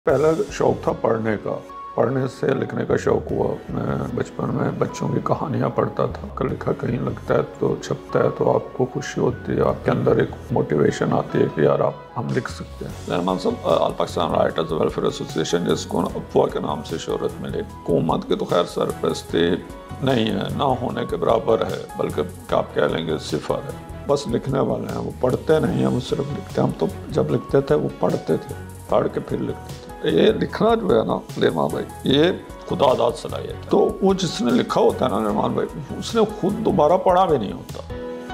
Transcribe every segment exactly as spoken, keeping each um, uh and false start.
पहला शौक़ था पढ़ने का। पढ़ने से लिखने का शौक़ हुआ। मैं बचपन में बच्चों की कहानियाँ पढ़ता था। कल लिखा कहीं लगता है तो छपता है तो आपको खुशी होती है, आपके अंदर एक मोटिवेशन आती है कि यार आप हम लिख सकते हैं। Rahman Sahab all Pakistan writers welfare association जिसको अफवाह के नाम से शोहरत मिली, हुकूमत की तो खैर सरपरस्ती नहीं है, ना होने के बराबर है, बल्कि आप कह लेंगे सिफर है। बस लिखने वाले हैं, वो पढ़ते नहीं हैं, वो सिर्फ लिखते हैं। हम तो जब लिखते थे वो पढ़ते थे, पढ़ के फिर लिखते थे। ये लिखना जो है ना रहमान भाई, ये खुदादाद सलाहियत है। तो वो जिसने लिखा होता है ना रहमान भाई, उसने खुद दोबारा पढ़ा भी नहीं होता।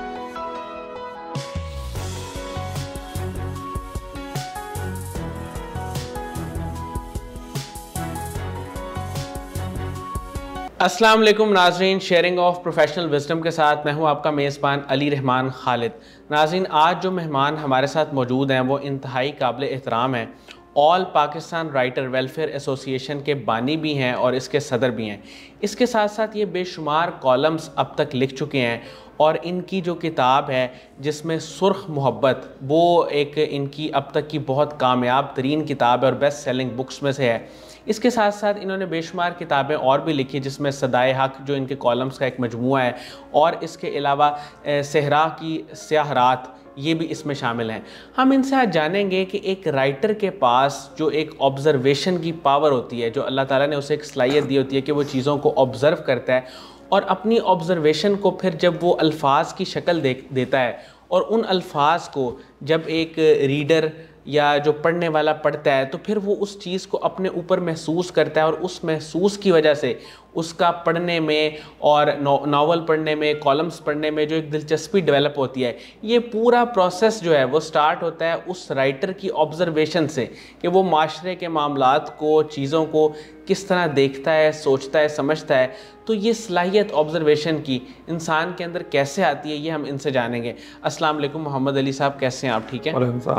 अस्सलाम वालेकुम नाज़रीन, शेयरिंग ऑफ प्रोफेशनल विजडम के साथ मैं हूं आपका मेज़बान अली रहमान खालिद। नाज़रीन, आज जो मेहमान हमारे साथ मौजूद हैं वो इंतहाई काबिल एहतराम हैं। All Pakistan writer welfare association के बानी भी हैं और इसके सदर भी हैं। इसके साथ साथ ये बेशुमार कॉलम्स अब तक लिख चुके हैं और इनकी जो किताब है जिसमें सुर्ख मोहब्बत, वो एक इनकी अब तक की बहुत कामयाब तरीन किताब है और बेस्ट सेलिंग बुक्स में से है। इसके साथ साथ इन्होंने बेशुमार किताबें और भी लिखी, जिसमें सदाए हक जो इनके कॉलम्स का एक मजमूआ है, और इसके अलावा सहरा की स्याह रात, ये भी इसमें शामिल हैं। हम इनसे आज जानेंगे कि एक राइटर के पास जो एक ऑब्ज़र्वेशन की पावर होती है, जो अल्लाह ताला ने उसे एक सलाहियत दी होती है कि वो चीज़ों को ऑब्ज़र्व करता है और अपनी ऑब्ज़र्वेशन को फिर जब वो अल्फाज की शक्ल दे देता है और उन अल्फाज को जब एक रीडर या जो पढ़ने वाला पढ़ता है तो फिर वो उस चीज़ को अपने ऊपर महसूस करता है और उस महसूस की वजह से उसका पढ़ने में और नावल पढ़ने में, कॉलम्स पढ़ने में जो एक दिलचस्पी डेवलप होती है, ये पूरा प्रोसेस जो है वो स्टार्ट होता है उस राइटर की ऑब्ज़र्वेशन से कि वो माशरे के मामलात को, चीज़ों को किस तरह देखता है, सोचता है, समझता है। तो ये सलाहियत ऑब्ज़र्वेशन की इंसान के अंदर कैसे आती है, ये हम इनसे जानेंगे। अस्सलाम वालेकुम मोहम्मद अली साहब, कैसे हैं आप? ठीक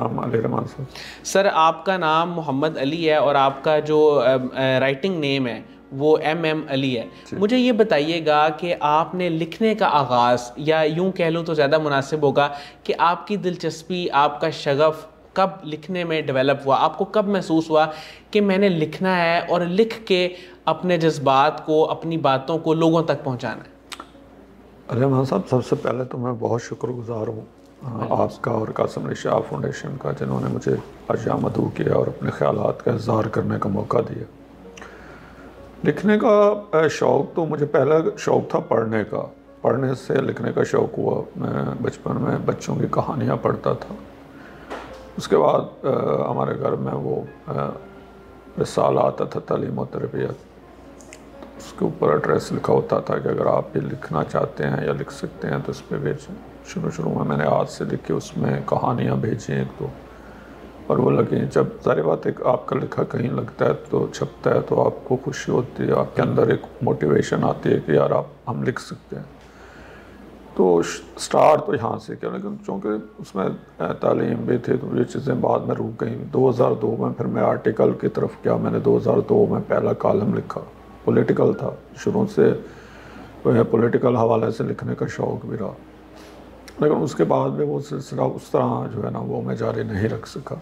है सर, आपका नाम मोहम्मद अली है और आपका जो राइटिंग नेम है वो एम एम अली है। मुझे ये बताइएगा कि आपने लिखने का आगाज़, या यूं कह लूँ तो ज़्यादा मुनासिब होगा कि आपकी दिलचस्पी, आपका शगफ़ कब लिखने में डेवलप हुआ? आपको कब महसूस हुआ कि मैंने लिखना है और लिख के अपने जज्बात को, अपनी बातों को लोगों तक पहुँचाना है? रहमान साहब, सबसे पहले तो मैं बहुत शुक्रगुज़ार हूँ आपका और कासिम शाह फाउंडेशन का, जिन्होंने मुझे आज यहाँ मदऊ किया और अपने ख़यालात का इज़हार करने का मौका दिया। लिखने का शौक़ तो मुझे पहला शौक़ था पढ़ने का। पढ़ने से लिखने का शौक़ हुआ। मैं बचपन में बच्चों की कहानियाँ पढ़ता था। उसके बाद हमारे घर में वो रिसाला आता था, तालीम और तरबियत, उसके ऊपर एड्रेस लिखा होता था कि अगर आप ये लिखना चाहते हैं या लिख सकते हैं तो इस पर भेजें। शुरू शुरू में मैंने हाथ से लिखी, उसमें कहानियाँ भेजी एक दो, और वो लगी। जब सारी बात एक आपका लिखा कहीं लगता है तो छपता है तो आपको खुशी होती है, आपके अंदर एक मोटिवेशन आती है कि यार आप हम लिख सकते हैं। तो स्टार्ट तो यहाँ से किया, लेकिन चूँकि उसमें तालीम भी थी तो ये चीज़ें बाद में रुक गई। दो हज़ार दो में फिर मैं आर्टिकल की तरफ गया। मैंने दो हज़ार दो में पहला कॉलम लिखा, पॉलिटिकल था। शुरू से पॉलिटिकल हवाले से लिखने का शौक़ भी रहा, लेकिन उसके बाद में वो सिलसिला उस तरह जो है ना वो मैं जारी नहीं रख सका।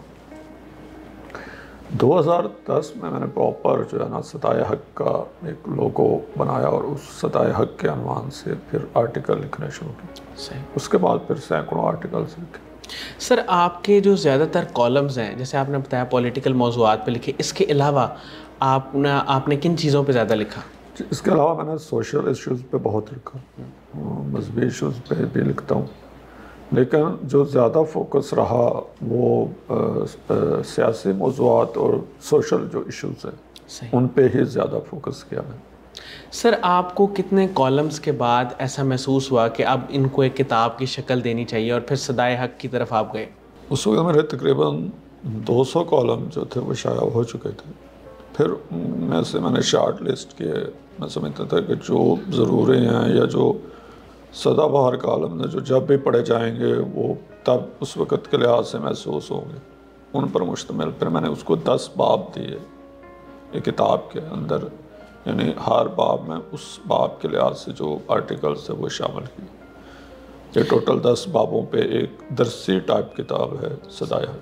दो हज़ार दस में मैंने प्रॉपर जो है ना सदाए हक का एक लोगो बनाया और उस सदाए हक के अनवान से फिर आर्टिकल लिखने शुरू किए। उसके बाद फिर सैकड़ों आर्टिकल्स लिखे। सर, आपके जो ज़्यादातर कॉलम्स हैं, जैसे आपने बताया पॉलिटिकल मौज़ूआत पे लिखे, इसके अलावा आपने आपने किन चीज़ों पे ज़्यादा लिखा? इसके अलावा मैंने सोशल इश्यूज़ पे बहुत लिखा, मजहबी इश्यूज़ पे भी लिखता हूँ, लेकिन जो ज़्यादा फोकस रहा वो आ, आ, सियासी मौज़ूआत और सोशल जो इश्यूज़ हैं उन पे ही ज़्यादा फोकस किया मैंने। सर, आपको कितने कॉलम्स के बाद ऐसा महसूस हुआ कि अब इनको एक किताब की शक्ल देनी चाहिए और फिर सदाए हक की तरफ आप गए? उस वक्त मेरे तकरीबन दो सौ कॉलम जो थे वो शाया हो चुके थे। फिर में से मैंने शार्ट लिस्ट किए। मैं समझता था कि जो ज़रूरी हैं या जो सदाबहार कॉलम हैं जो जब भी पढ़े जाएंगे वो तब उस वक़्त के लिहाज से महसूस होंगे, उन पर मुश्तमिल। फिर मैंने उसको दस बाब दिए ये किताब के अंदर, यानी हर बाब में उस बाब के लिहाज से जो आर्टिकल्स है वो शामिल किए। ये टोटल दस बाबों पे एक दरसी टाइप किताब है सदाए हक।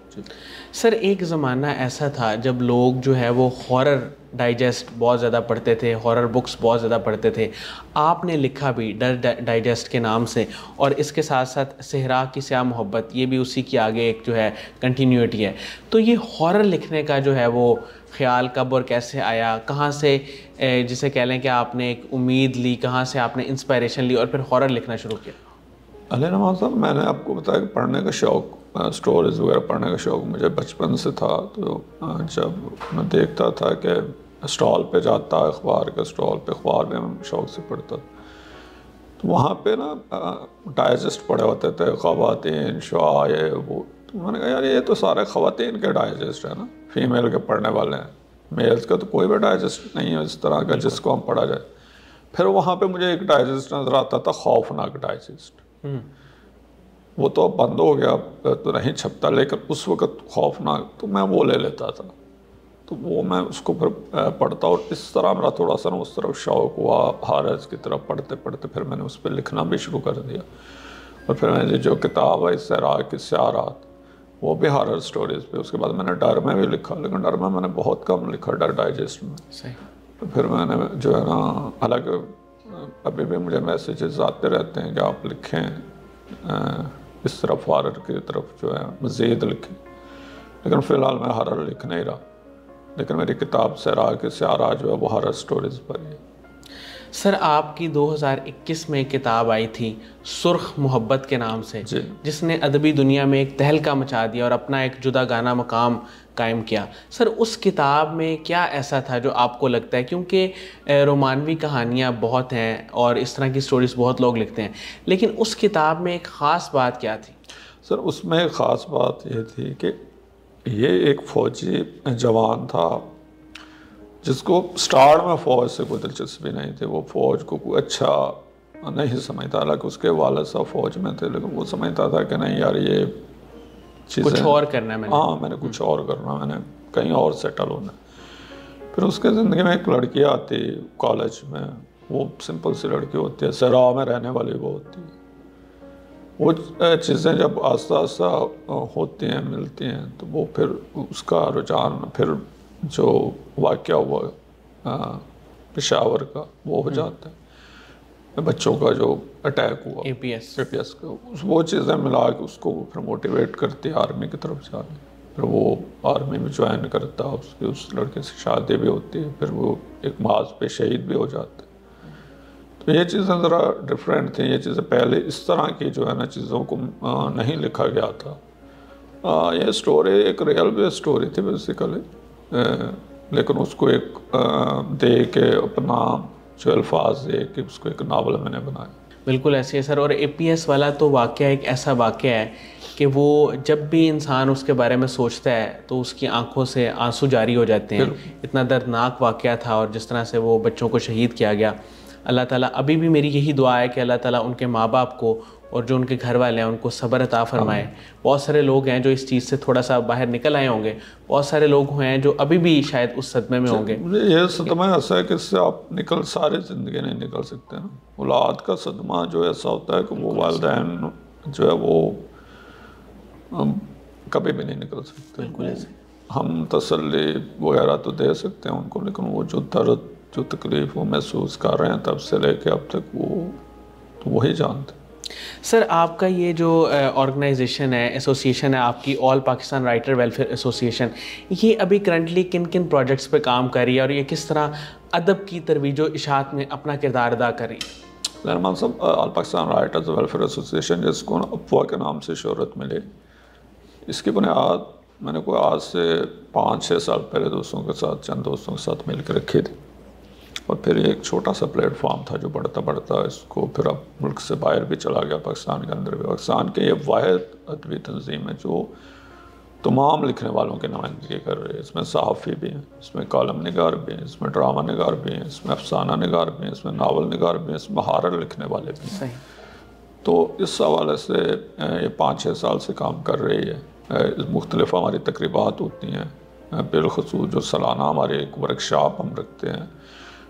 جی سر ایک زمانہ ایسا تھا جب لوگ جو ہے وہ ہارر ڈائجسٹ بہت زیادہ پڑھتے تھے، ہارر بکس بہت زیادہ پڑھتے تھے. آپ نے لکھا بھی ڈر ڈائجسٹ کے نام سے، اور اس کے ساتھ ساتھ صحرا کی سیاہ محبت، یہ بھی اسی کی آگے ایک جو ہے کنٹینیوٹی ہے. تو یہ ہارر لکھنے کا جو ہے وہ خیال کب اور کیسے آیا، کہاں سے جسے کہہ لیں کہ آپ نے ایک امید لی، کہاں سے آپ نے انسپائریشن لی اور پھر ہارر لکھنا شروع کیا؟ علی رحمان صاحب، میں نے آپ کو بتایا کہ پڑھنے کا شوق، سٹوریز وغیرہ پڑھنے کا شوق مجھے بچپن سے تھا. تو جب میں دیکھتا تھا کہ اسٹال پہ جاتا، اخبار کے اسٹال پہ اخبار میں شوق سے پڑھتا، تو وہاں پہ نا ڈائجسٹ پڑے ہوتے تھے، خواتین شعاع یہ وہ. تو میں نے کہا یار یہ تو سارے خواتین کے ڈائجسٹ ہیں نا، فیمیل کے پڑھنے والے ہیں، میلز کا تو کوئی بھی ڈائجسٹ نہیں ہے اس طرح کا جس کو ہم پڑھا جائے. پھر وہاں پہ مجھے ایک ڈائجسٹ نظر آتا تھا، خوفناک ڈائجسٹ. وہ تو اب بند ہو گیا، تو نہیں چھپتا، لیکن اس وقت خوفناک، تو میں وہ لے لیتا تھا. تو وہ میں اس کو پھر پڑھتا، اور اس طرح میرا تھوڑا سا اس طرف شوق ہوا ہاررز کی طرف پڑھتے پڑھتے. پھر میں نے اس پہ لکھنا بھی شروع کر دیا. اور پھر میں نے جو کتاب ہے صحرا کی سیاہ رات، وہ بھی ہارر سٹوریز پہ. اس کے بعد میں نے ڈر میں بھی لکھا، لیکن ڈر میں میں نے بہت کم لکھا، ڈر ڈائجسٹ میں. تو پھر میں نے جو ہے نا، حالانکہ ابھی بھی مجھے میسیجز آتے رہتے ہیں کہ آپ لکھیں اس طرف ہارر کی طرف جو ہے مزید لکھیں، لیکن فی الحال میں ہارر لکھ نہیں رہا. لیکن میری کتاب صحرا کی سیاہ رات جو ہے وہ ہارر سٹوریز پر ہی ہے. سر آپ کی دو ہزار اکیس میں کتاب آئی تھی سرخ محبت کے نام سے، جی جس نے ادبی دنیا میں ایک تہلکہ مچا دیا اور اپنا ایک جدا گانا مقام قائم کیا. سر اس کتاب میں کیا ایسا تھا جو آپ کو لگتا ہے، کیونکہ رومانوی کہانیاں بہت ہیں اور اس طرح کی سٹوریز بہت لوگ لکھتے ہیں، لیکن اس کتاب میں ایک خاص بات کیا تھی؟ سر اس میں ایک خاص بات یہ تھی کہ یہ ایک فوجی جوان تھا جس کو سٹارٹ میں فوج سے کوئی دلچسپی نہیں تھی. وہ فوج کو کوئی اچھا نہیں سمجھتا، حالانکہ اس کے والد صاحب فوج میں تھے، لیکن وہ سمجھتا تھا کہ نہیں یار یہ چیزیں کچھ اور کرنا ہے میں نے. ہاں میں نے کچھ اور کرنا، میں نے کہیں اور سیٹل ہونا. پھر اس کے زندگی میں ایک لڑکی آتی کالج میں، وہ سمپل سی لڑکی ہوتی ہے، صحرا میں رہنے والی وہ ہوتی ہے. وہ چیزیں جب آہستہ آہستہ ہوتی ہیں، ملتی ہیں، تو وہ پھر اس کا رجحان، پھر جو واقعہ ہوا پشاور کا وہ ہو جاتا ہے، بچوں کا جو اٹیک ہوا اے P S A P S کا، وہ چیزیں ملا کے اس کو پھر موٹیویٹ کرتی ہے آرمی کی طرف جانے. پھر وہ آرمی میں جوائن کرتا ہے، اس کی اس لڑکے سے شادی بھی ہوتی ہے، پھر وہ ایک محاذ پہ شہید بھی ہو جاتا ہے. تو یہ چیزیں ذرا ڈفرینٹ تھیں، یہ چیزیں پہلے اس طرح کی جو ہے نا چیزوں کو نہیں لکھا گیا تھا. یہ سٹوری ایک ریئل بیس سٹوری تھی بیسیکلی، لیکن اس کو ایک دے کے اپنا جو الفاظ دے کہ اس کو ایک ناول میں نے بنایا. بالکل ایسے ہے سر. اور اے پی ایس والا تو واقعہ ایک ایسا واقعہ ہے کہ وہ جب بھی انسان اس کے بارے میں سوچتا ہے تو اس کی آنکھوں سے آنسو جاری ہو جاتے ہیں. اتنا دردناک واقعہ تھا، اور جس طرح سے وہ بچوں کو شہید کیا گیا. اللہ تعالیٰ، ابھی بھی میری یہی دعا ہے کہ اللہ تعالیٰ ان کے ماں باپ کو اور جو ان کے گھر والے ہیں ان کو صبر عطا فرمائے. بہت سارے لوگ ہیں جو اس چیز سے تھوڑا سا باہر نکل آئے ہوں گے، بہت سارے لوگ ہیں جو ابھی بھی شاید اس صدمے میں ہوں گے. یہ صدمہ ایسا ہے کہ اس سے آپ نکل ساری زندگی نہیں نکل سکتے نا. اولاد کا صدمہ جو ایسا ہوتا ہے کہ وہ والدین جو ہے وہ کبھی بھی نہیں نکل سکتے. بالکل ایسے. ہم تسلی وغیرہ تو دے سکتے ہیں ان کو، لیکن وہ جو درد، جو تکلیف وہ محسوس کر رہے ہیں تب سے لے کے اب تک، وہ تو وہی جانتے ہیں. سر آپ کا یہ جو آرگنائزیشن ہے، ایسوسیشن ہے آپ کی، all Pakistan writer welfare association, یہ ابھی کرنٹلی کن کن پروجیکٹس پہ کام کر رہی ہے اور یہ کس طرح ادب کی ترویج و اشاعت میں اپنا کردار ادا کر رہی ہے؟ Rahman Sahab, all Pakistan writers welfare association جس کو اپوا کے نام سے شہرت ملی، اس کی بنیاد میں نے کوئی آج سے پانچ چھ سال پہلے دوستوں کے ساتھ، چند دوستوں کے ساتھ مل کے رکھی تھی. اور پھر یہ ایک چھوٹا سا پلیٹ فارم تھا جو بڑھتا بڑھتا اس کو پھر اب ملک سے باہر بھی چلا گیا، پاکستان کے اندر بھی. پاکستان کے یہ واحد ادبی تنظیم ہے جو تمام لکھنے والوں کی نمائندگی کر رہی ہے. اس میں صحافی بھی ہیں، اس میں کالم نگار بھی ہیں، اس میں ڈرامہ نگار بھی ہیں، اس میں افسانہ نگار بھی ہیں، اس میں ناول نگار بھی ہیں، اس میں ہارر لکھنے والے بھی ہیں. تو اس حوالے سے یہ پانچ چھ سال سے کام کر رہی ہے. مختلف ہماری تقریبات ہوتی ہیں، بالخصوص جو سالانہ ہمارے ایک ورکشاپ ہم رکھتے ہیں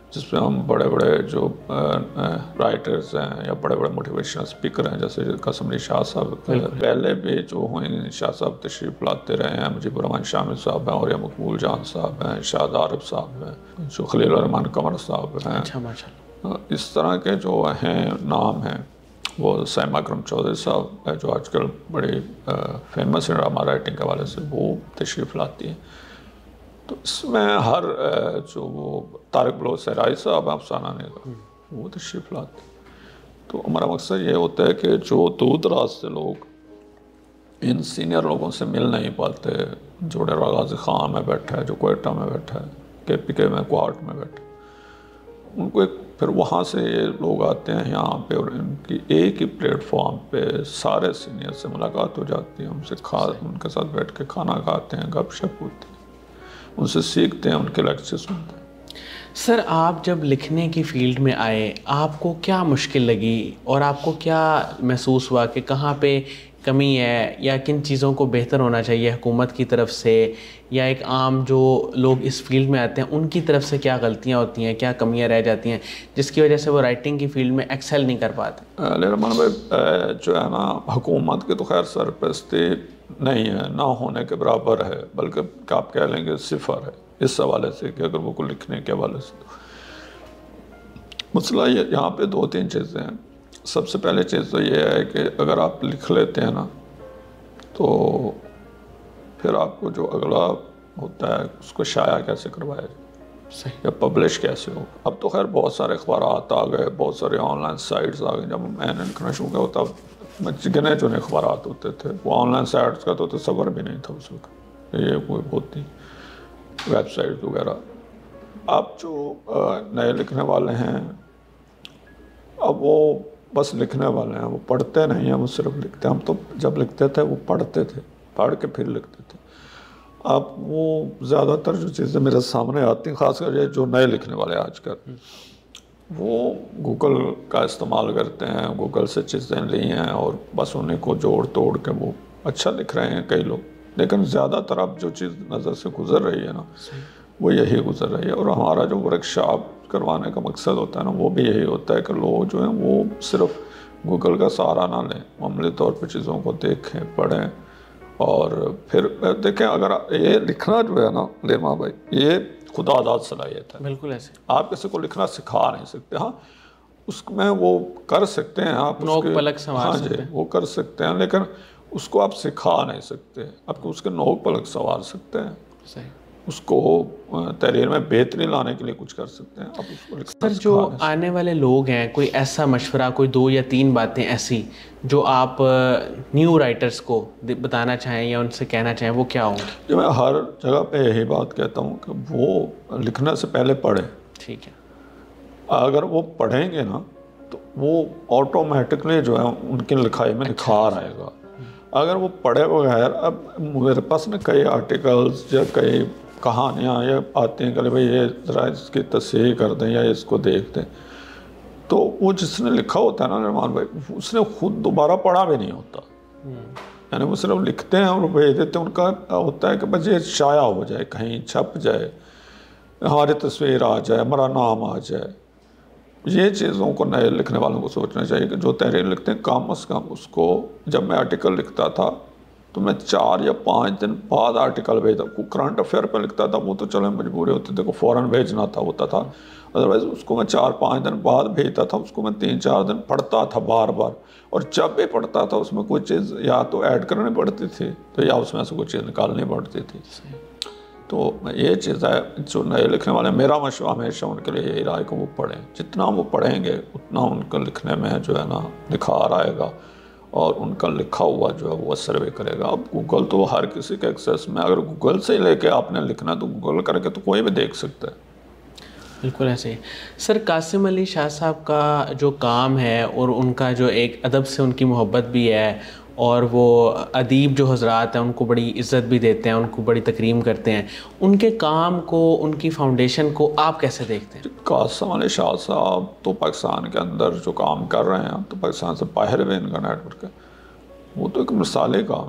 جس پہ ہم بڑے بڑے جو رائٹرز ہیں یا بڑے بڑے موٹیویشنل اسپیکر ہیں جیسے قاسم علی شاہ صاحب پہلے بھی جو ہوئیں شاہ صاحب تشریف لاتے رہے ہیں، مجیب الرحمان شامل صاحب ہیں، اور یا مقبول جان صاحب ہیں، شاد عارف صاحب ہیں، جو خلیل الرحمان قمر صاحب ہیں، اچھا ماشاءاللہ، اس طرح کے جو ہیں نام ہیں، وہ سیما اکرم چودھری صاحب جو آج کل بڑی فیمس ہیں ڈرامہ رائٹنگ کے حوالے سے، وہ تشریف لاتی ہیں۔ تو اس میں ہر جو وہ طارق بلوچ سہرائی صاحب ہیں افسانہ نگار، وہ تشریف لاتے ہیں۔ تو ہمارا مقصد یہ ہوتا ہے کہ جو دور دراز سے لوگ ان سینئر لوگوں سے مل نہیں پاتے، جو ڈیرہ غازی خان میں بیٹھا ہے، جو کوئٹہ میں بیٹھا ہے، کے پی کے میں کوارٹ میں بیٹھا ہے، ان کو ایک پھر وہاں سے یہ لوگ آتے ہیں یہاں پہ، اور ان کی ایک ہی پلیٹ فارم پہ سارے سینئر سے ملاقات ہو جاتی ہے، ان سے کھا ان کے ساتھ بیٹھ کے کھانا کھاتے ہیں، گپ شپ ہوتی ہے، ان سے سیکھتے ہیں، ان کے لیکچر سنتے ہیں۔ سر آپ جب لکھنے کی فیلڈ میں آئے، آپ کو کیا مشکل لگی اور آپ کو کیا محسوس ہوا کہ کہاں پہ کمی ہے، یا کن چیزوں کو بہتر ہونا چاہیے حکومت کی طرف سے، یا ایک عام جو لوگ اس فیلڈ میں آتے ہیں ان کی طرف سے کیا غلطیاں ہوتی ہیں، کیا کمیاں رہ جاتی ہیں جس کی وجہ سے وہ رائٹنگ کی فیلڈ میں ایکسل نہیں کر پاتے؟ علی رحمان بھائی، جو ہے نا حکومت کی تو خیر سرپرستی نہیں ہے، نہ ہونے کے برابر ہے، بلکہ آپ کہہ لیں گے صفر ہے اس حوالے سے کہ اگر وہ کو لکھنے کے حوالے سے۔ مسئلہ یہ یہاں پہ دو تین چیزیں ہیں۔ سب سے پہلے چیز تو یہ ہے کہ اگر آپ لکھ لیتے ہیں نا تو پھر آپ کو جو اگلا ہوتا ہے اس کو شائع کیسے کروایا جائے، صحیح، یا پبلش کیسے ہو۔ اب تو خیر بہت سارے اخبارات آ گئے، بہت سارے آن لائن سائٹس آ گئے۔ جب میں نے لکھنا شروع کیا ہوتا گنے چنے اخبارات ہوتے تھے، وہ آن لائن سائٹس کا تو تصور بھی نہیں تھا اس وقت، یہ کوئی ہوتی ویب سائٹ وغیرہ۔ اب جو نئے لکھنے والے ہیں اب وہ بس لکھنے والے ہیں، وہ پڑھتے نہیں ہیں، وہ صرف لکھتے ہیں۔ ہم تو جب لکھتے تھے وہ پڑھتے تھے، پڑھ کے پھر لکھتے تھے۔ اب وہ زیادہ تر جو چیزیں میرے سامنے آتی ہیں، خاص کر یہ جو نئے لکھنے والے آج کل، وہ گوگل کا استعمال کرتے ہیں، گوگل سے چیزیں لی ہیں اور بس انہیں کو جوڑ توڑ کے وہ اچھا لکھ رہے ہیں کئی لوگ، لیکن زیادہ تر اب جو چیز نظر سے گزر رہی ہے نا وہ یہی گزر رہی ہے۔ اور ہمارا جو ورک شاپ کروانے کا مقصد ہوتا ہے نا وہ بھی یہی ہوتا ہے کہ لوگ جو ہیں وہ صرف گوگل کا سہارا نہ لیں، عملی طور پہ چیزوں کو دیکھیں، پڑھیں، اور پھر دیکھیں اگر یہ لکھنا جو ہے نا لیما بھائی، یہ خدا داد صلاحیت ہے۔ بالکل ایسے آپ کسی کو لکھنا سکھا نہیں سکتے، ہاں اس میں وہ کر سکتے ہیں، آپ نوک اس پلک کے سنوار ہاں سکتے جی ہیں، وہ کر سکتے ہیں، لیکن اس کو آپ سکھا نہیں سکتے۔ آپ کو اس کے نوک پلک سنوار سکتے ہیں، صحیح۔ اس کو تحریر میں بہتری لانے کے لیے کچھ کر سکتے ہیں، آپ اس کو لکھنا سر سکھا جو نہیں سکتے۔ آنے والے لوگ ہیں، کوئی ایسا مشورہ، کوئی دو یا تین باتیں ایسی جو آپ نیو رائٹرز کو بتانا چاہیں یا ان سے کہنا چاہیں، وہ کیا ہوں گی؟ جو میں ہر جگہ پہ یہی بات کہتا ہوں کہ وہ لکھنے سے پہلے پڑھیں۔ ٹھیک ہے، اگر وہ پڑھیں گے نا تو وہ آٹومیٹکلی جو ہے ان کی لکھائی میں نکھار آئے گا۔ اگر وہ پڑھے بغیر، اب میرے پاس نا کئی آرٹیکلز یا کئی کہانیاں یہ آتی ہیں کہ بھئی یہ ذرا اس کی تصحیح کر دیں یا اس کو دیکھ دیں، تو وہ جس نے لکھا ہوتا ہے نا رحمان بھائی، اس نے خود دوبارہ پڑھا بھی نہیں ہوتا، یعنی وہ صرف لکھتے ہیں اور بھیج دیتے ہیں۔ ان کا ہوتا ہے کہ بس یہ شائع ہو جائے، کہیں چھپ جائے، ہماری تصویر آ جائے، ہمارا نام آ جائے۔ یہ چیزوں کو نئے لکھنے والوں کو سوچنا چاہیے کہ جو تحریر لکھتے ہیں کم از کم اس کو، جب میں آرٹیکل لکھتا تھا تو میں چار یا پانچ دن بعد آرٹیکل بھیجتا، کوئی کرنٹ افیئر پہ لکھتا تھا وہ تو چلے مجبوری ہوتی تھی کہ فوراً بھیجنا تھا ہوتا تھا، ادروائز اس کو میں چار پانچ دن بعد بھیجتا تھا، اس کو میں تین چار دن پڑھتا تھا بار بار، اور جب بھی پڑھتا تھا اس میں کوئی چیز یا تو ایڈ کرنی پڑتی تھی تو یا اس میں سے کوئی چیز نکالنی پڑتی تھی۔ تو یہ چیز ہے جو نئے لکھنے والے، میرا مشورہ ہمیشہ ان کے لیے یہی رہا ہے کہ وہ پڑھیں، جتنا وہ پڑھیں گے اتنا ان کا لکھنے میں جو ہے نا نکھار آئے گا، اور ان کا لکھا ہوا جو ہے وہ اثر بھی کرے گا۔ اب گوگل تو ہر کسی کے ایکسیس میں، اگر گوگل سے لے کے آپ نے لکھنا تو گوگل کر کے تو کوئی بھی دیکھ سکتا ہے۔ بالکل ایسے ہی۔ سر قاسم علی شاہ صاحب کا جو کام ہے اور ان کا جو ایک ادب سے ان کی محبت بھی ہے، اور وہ ادیب جو حضرات ہیں ان کو بڑی عزت بھی دیتے ہیں، ان کو بڑی تکریم کرتے ہیں، ان کے کام کو، ان کی فاؤنڈیشن کو آپ کیسے دیکھتے ہیں؟ قاسم علی شاہ صاحب تو پاکستان کے اندر جو کام کر رہے ہیں، تو پاکستان سے باہر بھی ان کا نیٹ ورک ہے، وہ تو ایک مثالی کام ہے نا۔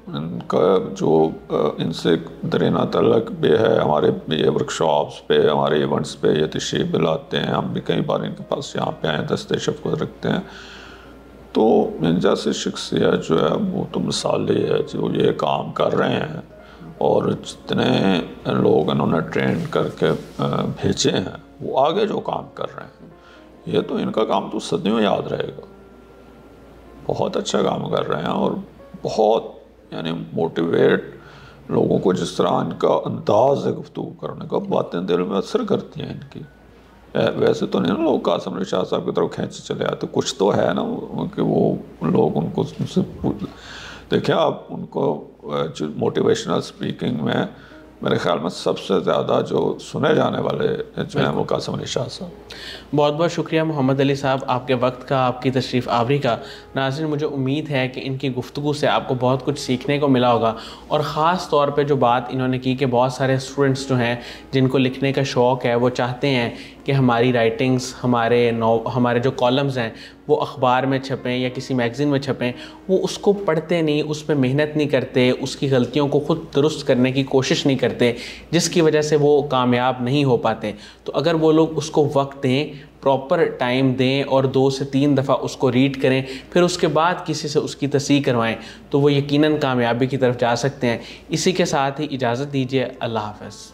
ان کا جو ان سے درینہ تعلق بھی ہے، ہمارے یہ ورک شاپس پہ، ہمارے ایونٹس پہ یہ تشریف بھی لاتے ہیں، ہم بھی کئی بار ان کے پاس یہاں پہ آئیں، دستے شفقت رکھتے ہیں. تو ان جیسی شخصیت جو ہے وہ تو مثالی ہے، جو یہ کام کر رہے ہیں اور جتنے لوگ انہوں نے ٹرین کر کے بھیجے ہیں وہ آگے جو کام کر رہے ہیں، یہ تو ان کا کام تو صدیوں یاد رہے گا. بہت اچھا کام کر رہے ہیں اور بہت یعنی موٹیویٹ لوگوں کو، جس طرح ان کا انداز ہے گفتگو کرنے کا، باتیں دل میں اثر کرتی ہیں ان کی. ویسے تو نہیں نا لوگ قاسم علی شاہ صاحب کی طرف کھینچے چلے آتے، کچھ تو ہے نا کہ وہ لوگ ان کو ان سے دیکھیں. آپ ان کو موٹیویشنل سپیکنگ میں میرے خیال میں سب سے زیادہ جو سنے جانے والے جو ہیں وہ قاسم علی شاہ صاحب. بہت بہت شکریہ محمد علی صاحب، آپ کے وقت کا، آپ کی تشریف آوری کا. ناظرین، مجھے امید ہے کہ ان کی گفتگو سے آپ کو بہت کچھ سیکھنے کو ملا ہوگا، اور خاص طور پہ جو بات انہوں نے کی کہ بہت سارے اسٹوڈنٹس جو ہیں جن کو لکھنے کا شوق ہے، وہ چاہتے ہیں کہ ہماری رائٹنگز، ہمارے نو ہمارے جو کالمز ہیں وہ اخبار میں چھپیں یا کسی میگزین میں چھپیں، وہ اس کو پڑھتے نہیں، اس پہ محنت نہیں کرتے، اس کی غلطیوں کو خود درست کرنے کی کوشش نہیں کرتے، جس کی وجہ سے وہ کامیاب نہیں ہو پاتے. تو اگر وہ لوگ اس کو وقت دیں، پراپر ٹائم دیں اور دو سے تین دفعہ اس کو ریڈ کریں، پھر اس کے بعد کسی سے اس کی تصحیح کروائیں، تو وہ یقیناً کامیابی کی طرف جا سکتے ہیں. اسی کے ساتھ ہی اجازت دیجیے. اللہ حافظ.